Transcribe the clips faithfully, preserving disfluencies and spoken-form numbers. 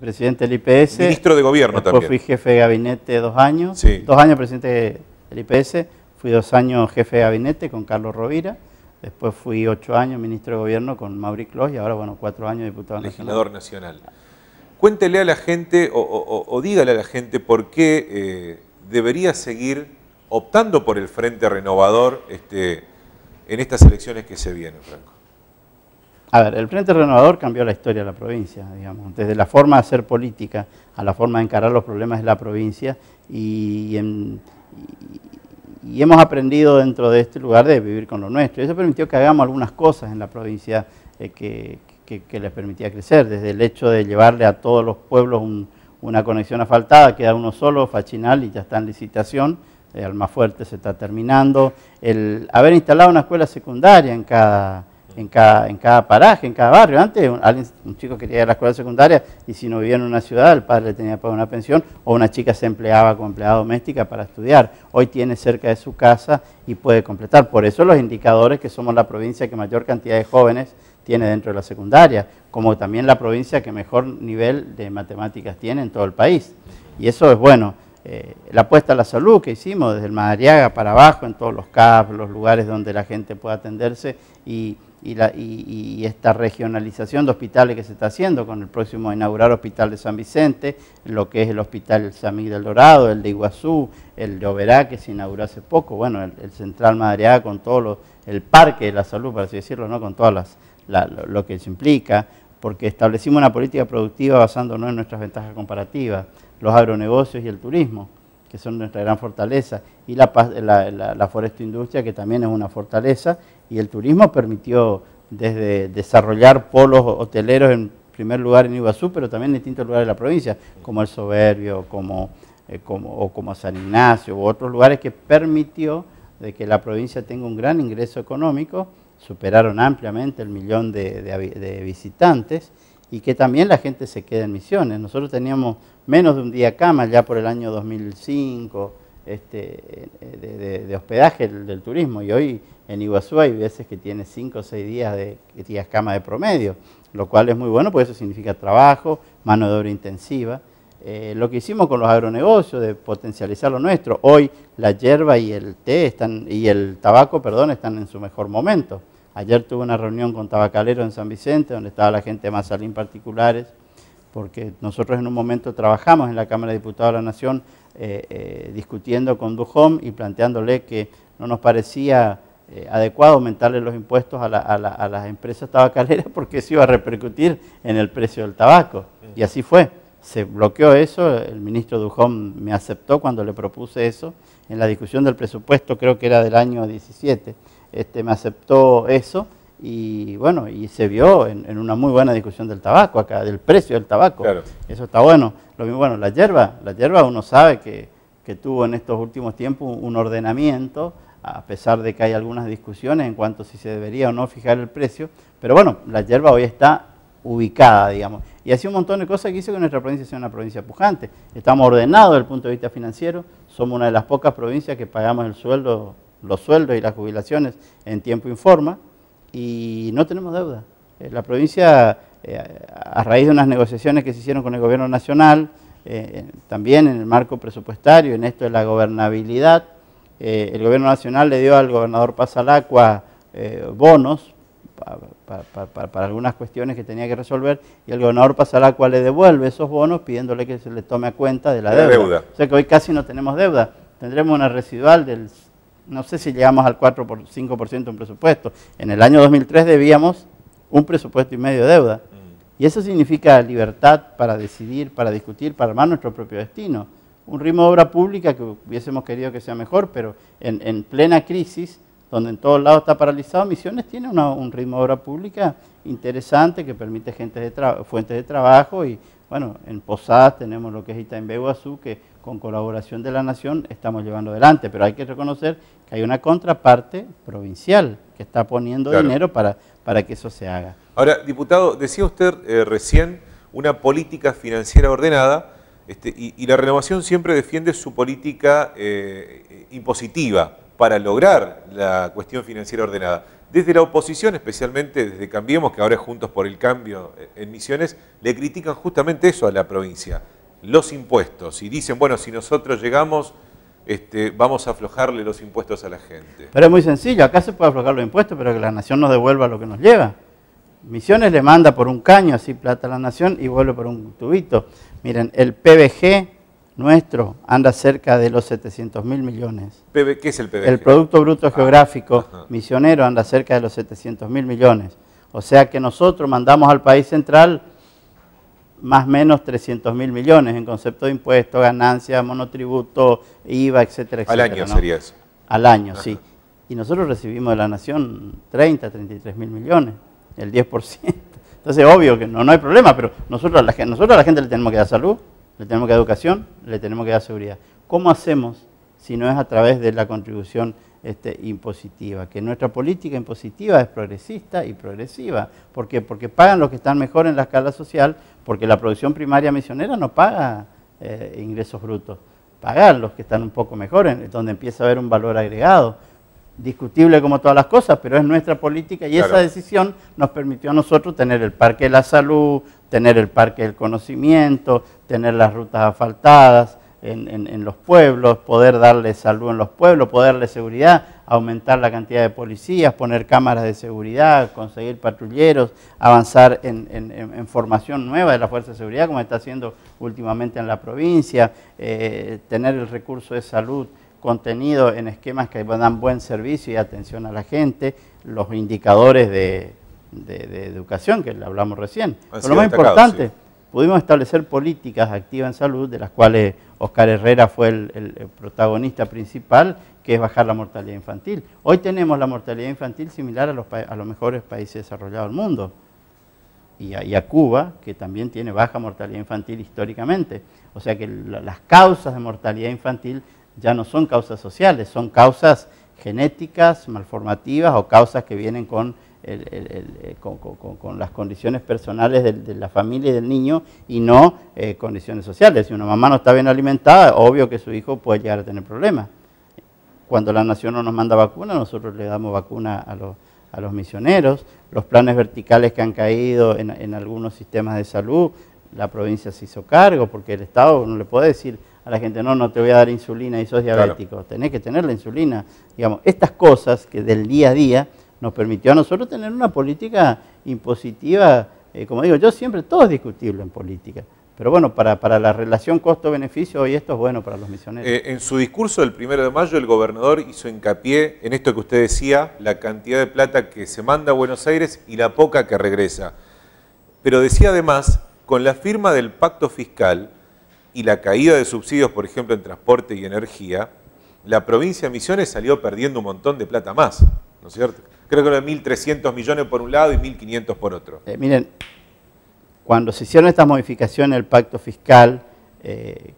presidente del I P S. Ministro de Gobierno después también. Fui jefe de gabinete dos años. Sí. Dos años presidente del I P S. Fui dos años jefe de gabinete con Carlos Rovira. Después fui ocho años ministro de Gobierno con Mauri Clos y ahora, bueno, cuatro años diputado legislador nacional. nacional. Cuéntele a la gente o, o, o dígale a la gente por qué eh, debería seguir optando por el Frente Renovador este, en estas elecciones que se vienen, Franco. A ver, el Frente Renovador cambió la historia de la provincia, digamos, desde la forma de hacer política a la forma de encarar los problemas de la provincia y, en, y, y hemos aprendido dentro de este lugar de vivir con lo nuestro. Eso permitió que hagamos algunas cosas en la provincia eh, que, que, que les permitía crecer, desde el hecho de llevarle a todos los pueblos un, una conexión asfaltada, queda uno solo, Fachinal, y ya está en licitación, eh, Almafuerte se está terminando, el haber instalado una escuela secundaria en cada... En cada, en cada paraje, en cada barrio. Antes un, alguien, un chico quería ir a la escuela secundaria y si no vivía en una ciudad, el padre le tenía que pagar una pensión o una chica se empleaba como empleada doméstica para estudiar. Hoy tiene cerca de su casa y puede completar. Por eso los indicadores que somos la provincia que mayor cantidad de jóvenes tiene dentro de la secundaria, como también la provincia que mejor nivel de matemáticas tiene en todo el país. Y eso es bueno. Eh, la apuesta a la salud que hicimos desde el Madariaga para abajo, en todos los C A P, los lugares donde la gente pueda atenderse y Y, la, y, y esta regionalización de hospitales que se está haciendo con el próximo a inaugurar Hospital de San Vicente, lo que es el Hospital San Miguel del Dorado, el de Iguazú, el de Oberá que se inauguró hace poco, bueno, el, el Central Madariaga con todo lo, el parque de la salud, por así decirlo, ¿no? Con todas las, la, lo, lo que se implica, porque establecimos una política productiva basándonos en nuestras ventajas comparativas, los agronegocios y el turismo, que son nuestra gran fortaleza, y la, la, la, la forestoindustria, que también es una fortaleza, y el turismo permitió desde desarrollar polos hoteleros en primer lugar en Iguazú, pero también en distintos lugares de la provincia, como el Soberbio, como, eh, como, o como San Ignacio, u otros lugares que permitió de que la provincia tenga un gran ingreso económico, superaron ampliamente el millón de, de, de visitantes, y que también la gente se quede en Misiones. Nosotros teníamos menos de un día cama ya por el año dos mil cinco este, de, de, de hospedaje del, del turismo, y hoy en Iguazú hay veces que tiene cinco o seis días de días cama de promedio, lo cual es muy bueno porque eso significa trabajo, mano de obra intensiva. Eh, lo que hicimos con los agronegocios de potencializar lo nuestro, hoy la yerba y el té están, y el tabaco, perdón, están en su mejor momento. Ayer tuve una reunión con tabacaleros en San Vicente, donde estaba la gente de Mazalín particulares, porque nosotros en un momento trabajamos en la Cámara de Diputados de la Nación eh, eh, discutiendo con Dujom y planteándole que no nos parecía eh, adecuado aumentarle los impuestos a, la, a, la, a las empresas tabacaleras porque eso iba a repercutir en el precio del tabaco. Y así fue. Se bloqueó eso, el ministro Dujom me aceptó cuando le propuse eso, en la discusión del presupuesto, creo que era del año diecisiete, este, me aceptó eso y bueno, y se vio en, en una muy buena discusión del tabaco acá, del precio del tabaco. Claro. Eso está bueno. Lo mismo, bueno, la yerba, la yerba uno sabe que, que tuvo en estos últimos tiempos un ordenamiento, a pesar de que hay algunas discusiones en cuanto a si se debería o no fijar el precio, pero bueno, la yerba hoy está ubicada, digamos, y así un montón de cosas que hizo que nuestra provincia sea una provincia pujante. Estamos ordenados desde el punto de vista financiero, somos una de las pocas provincias que pagamos el sueldo, los sueldos y las jubilaciones en tiempo y forma, y no tenemos deuda. La provincia, eh, a raíz de unas negociaciones que se hicieron con el gobierno nacional, eh, también en el marco presupuestario, en esto de la gobernabilidad, eh, el gobierno nacional le dio al gobernador Pasalacua eh, bonos para, para, para, para algunas cuestiones que tenía que resolver, y el gobernador Pasalacua le devuelve esos bonos pidiéndole que se le tome a cuenta de la, de la deuda. deuda. O sea que hoy casi no tenemos deuda, tendremos una residual del... No sé si llegamos al cuatro o cinco por ciento en presupuesto. En el año dos mil tres debíamos un presupuesto y medio de deuda. Y eso significa libertad para decidir, para discutir, para armar nuestro propio destino. Un ritmo de obra pública que hubiésemos querido que sea mejor, pero en, en plena crisis, donde en todos lados está paralizado, Misiones tiene una, un ritmo de obra pública interesante que permite gente de fuentes de trabajo y, bueno, en Posadas tenemos lo que es Itaimbe Iguazú, que con colaboración de la Nación estamos llevando adelante, pero hay que reconocer que hay una contraparte provincial que está poniendo claro. dinero para, para que eso se haga. Ahora, diputado, decía usted eh, recién una política financiera ordenada, este, y, y la Renovación siempre defiende su política eh, impositiva para lograr la cuestión financiera ordenada. Desde la oposición, especialmente desde Cambiemos, que ahora es Juntos por el Cambio en Misiones, le critican justamente eso a la provincia, los impuestos. Y dicen, bueno, si nosotros llegamos, este, vamos a aflojarle los impuestos a la gente. Pero es muy sencillo, acá se puede aflojar los impuestos, pero que la nación nos devuelva lo que nos lleva. Misiones le manda por un caño así plata a la nación y vuelve por un tubito. Miren, el P B G nuestro anda cerca de los setecientos mil millones. ¿Qué es el P B G? El Producto Bruto Geográfico ah, misionero anda cerca de los setecientos mil millones. O sea que nosotros mandamos al país central más o menos trescientos mil millones en concepto de impuestos, ganancias, monotributo, I V A, etcétera, etcétera. Al año, ¿no? Sería eso. Al año, Ajá. Sí. Y nosotros recibimos de la nación treinta, treinta y tres mil millones, el diez por ciento. Entonces, obvio que no, no hay problema, pero nosotros a, la, nosotros a la gente le tenemos que dar salud, le tenemos que dar educación, le tenemos que dar seguridad. ¿Cómo hacemos si no es a través de la contribución este, impositiva? Que nuestra política impositiva es progresista y progresiva. ¿Por qué? Porque pagan los que están mejor en la escala social, porque la producción primaria misionera no paga eh, ingresos brutos, pagan los que están un poco mejor, en, donde empieza a haber un valor agregado. Discutible como todas las cosas, pero es nuestra política y claro, esa decisión nos permitió a nosotros tener el Parque de la Salud, tener el Parque del Conocimiento, tener las rutas asfaltadas en, en, en los pueblos, poder darle salud en los pueblos, poder darle seguridad, aumentar la cantidad de policías, poner cámaras de seguridad, conseguir patrulleros, avanzar en, en, en formación nueva de la Fuerza de Seguridad, como está haciendo últimamente en la provincia, eh, tener el recurso de salud contenido en esquemas que dan buen servicio y atención a la gente, los indicadores de, de, de educación que hablamos recién. Pero lo más importante, sí, pudimos establecer políticas activas en salud, de las cuales Oscar Herrera fue el, el, el protagonista principal, que es bajar la mortalidad infantil. Hoy tenemos la mortalidad infantil similar a los, a los mejores países desarrollados del mundo. Y a, y a Cuba, que también tiene baja mortalidad infantil históricamente. O sea que la, las causas de mortalidad infantil ya no son causas sociales, son causas genéticas, malformativas o causas que vienen con, el, el, el, con, con, con las condiciones personales de, de la familia y del niño y no eh, condiciones sociales. Si una mamá no está bien alimentada, obvio que su hijo puede llegar a tener problemas. Cuando la nación no nos manda vacuna, nosotros le damos vacuna a los, a los misioneros. Los planes verticales que han caído en, en algunos sistemas de salud, la provincia se hizo cargo, porque el Estado no le puede decir a la gente, no, no te voy a dar insulina y sos diabético, claro, tenés que tener la insulina. Digamos, estas cosas que del día a día nos permitió a nosotros tener una política impositiva, eh, como digo, yo siempre, todo es discutible en política, pero bueno, para, para la relación costo-beneficio hoy esto es bueno para los misioneros. Eh, en su discurso del primero de mayo el gobernador hizo hincapié en esto que usted decía, la cantidad de plata que se manda a Buenos Aires y la poca que regresa. Pero decía además, con la firma del pacto fiscal y la caída de subsidios, por ejemplo, en transporte y energía, la provincia de Misiones salió perdiendo un montón de plata más, ¿no es cierto? Creo que era mil trescientos millones por un lado y mil quinientos por otro. Eh, miren, cuando se hicieron estas modificaciones del pacto fiscal, eh,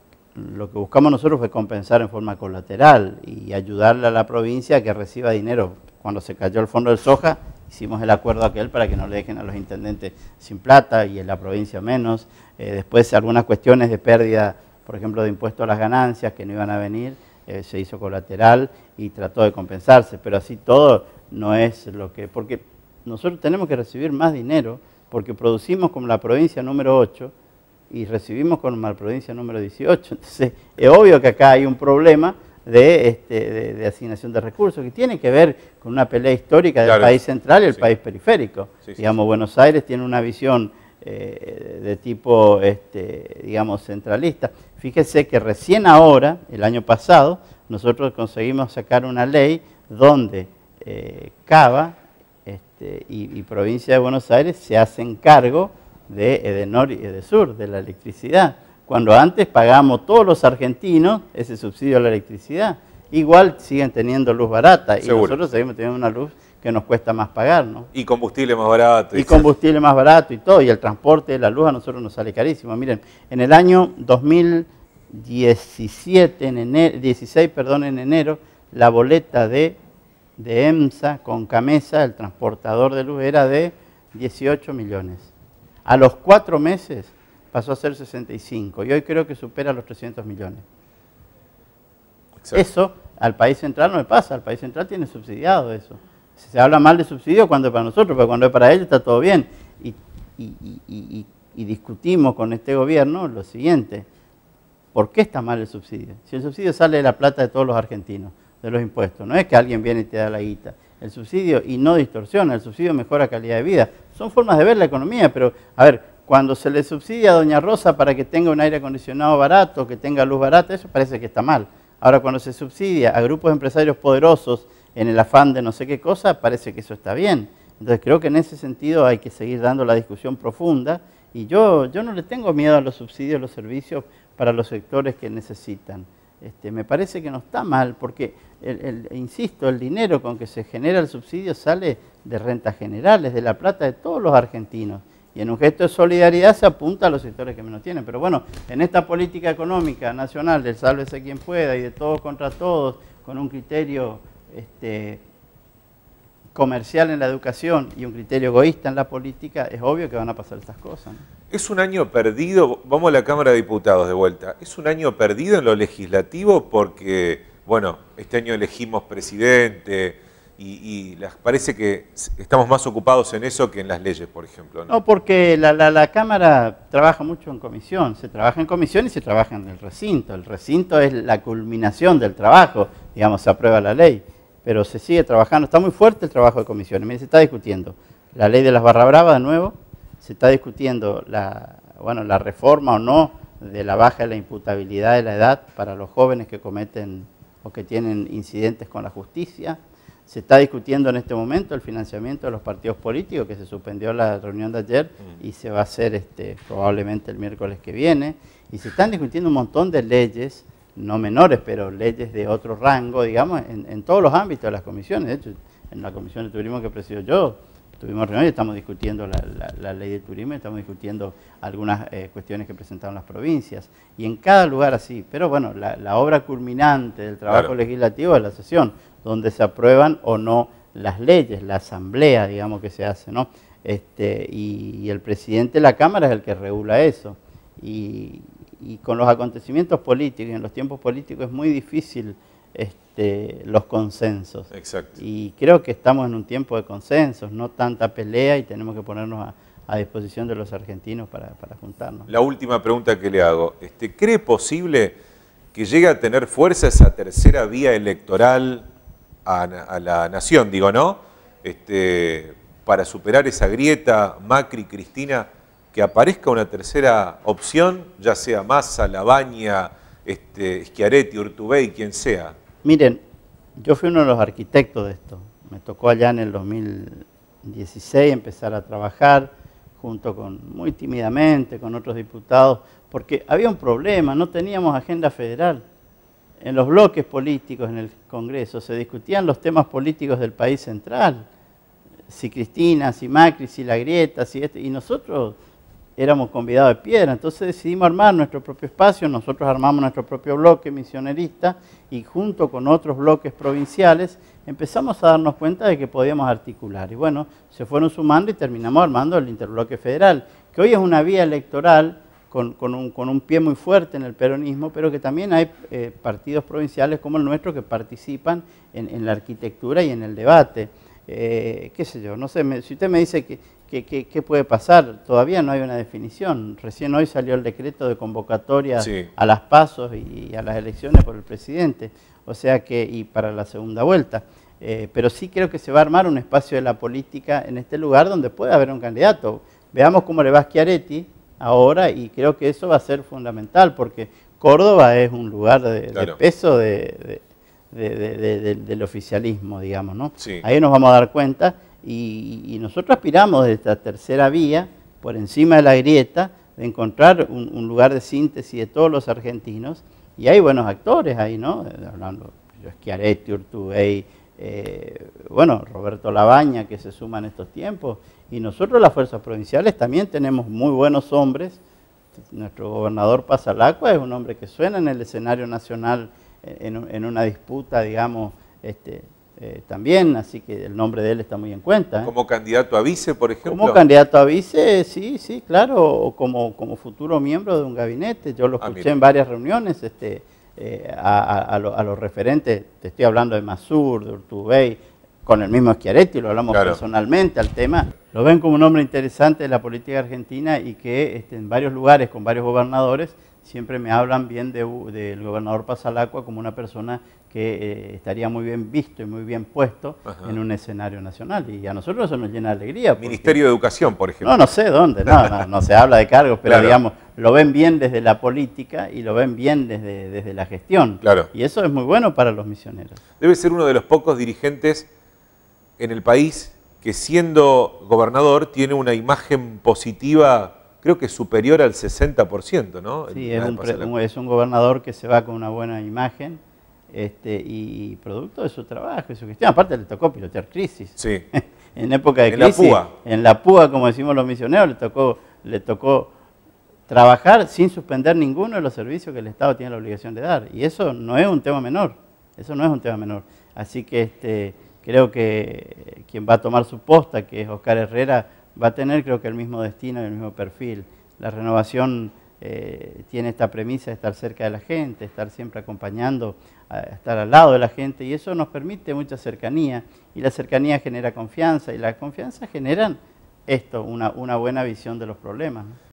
lo que buscamos nosotros fue compensar en forma colateral y ayudarle a la provincia a que reciba dinero. Cuando se cayó el fondo del soja, hicimos el acuerdo aquel para que no le dejen a los intendentes sin plata y en la provincia menos. Eh, después algunas cuestiones de pérdida, por ejemplo, de impuesto a las ganancias que no iban a venir, eh, se hizo colateral y trató de compensarse, pero así todo no es lo que... Porque nosotros tenemos que recibir más dinero porque producimos como la provincia número ocho y recibimos como la provincia número dieciocho. Entonces, es obvio que acá hay un problema de, este, de, de asignación de recursos, que tiene que ver con una pelea histórica del claro, país central y el sí, país periférico. Sí, digamos, sí, Buenos Aires tiene una visión eh, de tipo, este, digamos, centralista. Fíjese que recién ahora, el año pasado, nosotros conseguimos sacar una ley donde eh, Cava este, y, y provincia de Buenos Aires se hacen cargo de Edenor y Edesur, de la electricidad. Cuando antes pagamos todos los argentinos ese subsidio a la electricidad. Igual siguen teniendo luz barata y Seguro. Nosotros seguimos teniendo una luz que nos cuesta más pagar, ¿no? Y combustible más barato. Y, y combustible más barato y todo, y el transporte de la luz a nosotros nos sale carísimo. Miren, en el año dos mil diecisiete, en enero, dieciséis, perdón, en enero, la boleta de, de EMSA con Camesa, el transportador de luz, era de dieciocho millones. A los cuatro meses pasó a ser sesenta y cinco y hoy creo que supera los trescientos millones. Exacto. Eso al país central no le pasa, al país central tiene subsidiado eso. Se habla mal de subsidio cuando es para nosotros, pero cuando es para ellos está todo bien. Y, y, y, y, y discutimos con este gobierno lo siguiente, ¿por qué está mal el subsidio? Si el subsidio sale de la plata de todos los argentinos, de los impuestos, no es que alguien viene y te da la guita. El subsidio, y no distorsiona, el subsidio mejora calidad de vida. Son formas de ver la economía, pero a ver, cuando se le subsidia a Doña Rosa para que tenga un aire acondicionado barato, que tenga luz barata, eso parece que está mal. Ahora, cuando se subsidia a grupos de empresarios poderosos en el afán de no sé qué cosa, parece que eso está bien. Entonces creo que en ese sentido hay que seguir dando la discusión profunda, y yo, yo no le tengo miedo a los subsidios, los servicios para los sectores que necesitan. Este, me parece que no está mal, porque, el, el, insisto, el dinero con que se genera el subsidio sale de rentas generales, de la plata de todos los argentinos. Y en un gesto de solidaridad se apunta a los sectores que menos tienen. Pero bueno, en esta política económica nacional del sálvese quien pueda y de todos contra todos, con un criterio este, comercial en la educación y un criterio egoísta en la política, es obvio que van a pasar estas cosas, ¿no? Es un año perdido, vamos a la Cámara de Diputados de vuelta, es un año perdido en lo legislativo porque, bueno, este año elegimos presidente y, y las, parece que estamos más ocupados en eso que en las leyes, por ejemplo, ¿no? No, porque la, la, la Cámara trabaja mucho en comisión, se trabaja en comisión y se trabaja en el recinto. El recinto es la culminación del trabajo, digamos, se aprueba la ley, pero se sigue trabajando, está muy fuerte el trabajo de comisiones. Mire, se está discutiendo la ley de las barra bravas de nuevo, se está discutiendo la, bueno, la reforma o no de la baja de la imputabilidad de la edad para los jóvenes que cometen o que tienen incidentes con la justicia. Se está discutiendo en este momento el financiamiento de los partidos políticos, que se suspendió la reunión de ayer y se va a hacer este, probablemente el miércoles que viene. Y se están discutiendo un montón de leyes, no menores, pero leyes de otro rango, digamos, en, en todos los ámbitos de las comisiones. De hecho, en la comisión de turismo que presido yo, tuvimos reunión y estamos discutiendo la, la, la ley de turismo, estamos discutiendo algunas eh, cuestiones que presentaron las provincias. Y en cada lugar así. Pero bueno, la, la obra culminante del trabajo claro. legislativo es la sesión, donde se aprueban o no las leyes, la asamblea, digamos, que se hace, ¿no? Este, y, y el presidente de la Cámara es el que regula eso. Y, y con los acontecimientos políticos y en los tiempos políticos es muy difícil este, los consensos. Exacto. Y creo que estamos en un tiempo de consensos, no tanta pelea, y tenemos que ponernos a, a disposición de los argentinos para, para juntarnos. La última pregunta que le hago, este, ¿cree posible que llegue a tener fuerza esa tercera vía electoral a, a la nación, digo, ¿no? Este, para superar esa grieta Macri-Cristina, que aparezca una tercera opción, ya sea Massa, Labaña, este, Schiaretti, Urtubey, quien sea? Miren, yo fui uno de los arquitectos de esto. Me tocó allá en el dos mil dieciséis empezar a trabajar junto con, muy tímidamente, con otros diputados, porque había un problema, no teníamos agenda federal. En los bloques políticos en el Congreso se discutían los temas políticos del país central, si Cristina, si Macri, si la grieta, si este, y nosotros éramos convidados de piedra. Entonces decidimos armar nuestro propio espacio, nosotros armamos nuestro propio bloque misionerista y junto con otros bloques provinciales empezamos a darnos cuenta de que podíamos articular. Y bueno, se fueron sumando y terminamos armando el interbloque federal, que hoy es una vía electoral con, con, un, con un pie muy fuerte en el peronismo, pero que también hay eh, partidos provinciales como el nuestro que participan en, en la arquitectura y en el debate. Eh, qué sé yo, no sé, me, si usted me dice que ¿Qué puede pasar? Todavía no hay una definición. Recién hoy salió el decreto de convocatoria sí. a las pasos y a las elecciones por el presidente, o sea que, y para la segunda vuelta. Eh, pero sí creo que se va a armar un espacio de la política en este lugar donde puede haber un candidato. Veamos cómo le va a Schiaretti ahora, y creo que eso va a ser fundamental, porque Córdoba es un lugar de, claro. de peso de, de, de, de, de, de, del oficialismo, digamos, ¿no? Sí. Ahí nos vamos a dar cuenta. Y, y nosotros aspiramos de esta tercera vía, por encima de la grieta, de encontrar un, un lugar de síntesis de todos los argentinos, y hay buenos actores ahí, ¿no? Hablando de Schiaretti, Urtubey, eh, bueno, Roberto Labaña, que se suma en estos tiempos, y nosotros las fuerzas provinciales también tenemos muy buenos hombres. Nuestro gobernador Pasalacqua es un hombre que suena en el escenario nacional en, en una disputa, digamos, este, Eh, también, así que el nombre de él está muy en cuenta. ¿eh? ¿Como candidato a vice, por ejemplo? Como candidato a vice, sí, sí, claro, o como, como futuro miembro de un gabinete. Yo lo escuché ah, en varias reuniones este, eh, a, a, a, lo, a los referentes, te estoy hablando de Masur, de Urtubey, con el mismo Schiaretti, lo hablamos claro. personalmente al tema. Lo ven como un hombre interesante de la política argentina y que este, en varios lugares, con varios gobernadores, siempre me hablan bien de, del gobernador Pasalacqua como una persona que eh, estaría muy bien visto y muy bien puesto Ajá. en un escenario nacional. Y a nosotros eso nos llena de alegría. Porque, Ministerio de Educación, por ejemplo. No, no sé dónde, no, no, no se habla de cargos, pero claro. digamos, lo ven bien desde la política y lo ven bien desde, desde la gestión. Claro. Y eso es muy bueno para los misioneros. Debe ser uno de los pocos dirigentes en el país que, siendo gobernador, tiene una imagen positiva, creo que superior al sesenta por ciento, ¿no? Sí, es un, un, es un gobernador que se va con una buena imagen este, y producto de su trabajo y su gestión. Aparte le tocó pilotear crisis. Sí. En época de en crisis. En la púa. En la púa, como decimos los misioneros, le tocó, le tocó trabajar sin suspender ninguno de los servicios que el Estado tiene la obligación de dar. Y eso no es un tema menor. Eso no es un tema menor. Así que este, creo que quien va a tomar su posta, que es Oscar Herrera, va a tener creo que el mismo destino y el mismo perfil. La renovación eh, tiene esta premisa de estar cerca de la gente, estar siempre acompañando, a estar al lado de la gente, y eso nos permite mucha cercanía, y la cercanía genera confianza, y la confianza genera esto, una, una buena visión de los problemas, ¿no?